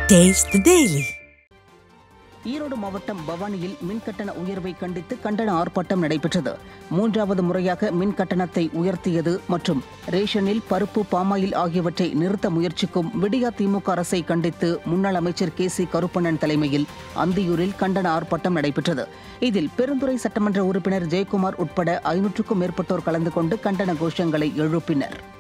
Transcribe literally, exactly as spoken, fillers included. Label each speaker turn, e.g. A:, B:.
A: Taste the Daily.
B: Erode மாவட்டம் பவானியில் மின்கட்டண உயர்வை கண்டித்து கண்டன ஆர்ப்பாட்டம் நடைபெற்றது. மூன்றாவது முறையாக மின் கட்டணத்தை உயர்த்தியது மற்றும் ரேஷனில் பருப்பு, பாமாயில் ஆகியவற்றை நிறுத்த முயற்சிக்கும் விடியா திமுக அரசை கண்டித்து முன்னாள் அமைச்சர் கே சி கருப்பண்ணன் தலைமையில் அந்தியூரில் கண்டன ஆர்ப்பாட்டம் நடைபெற்றது. இதில் பெருந்துறை சட்டமன்ற உறுப்பினர் ஜெயக்குமார் உட்பட ஐநூற்றுக்கும் மேற்பட்டோர் கலந்து கொண்டு கண்டன கோஷங்களை எழுப்பினர்.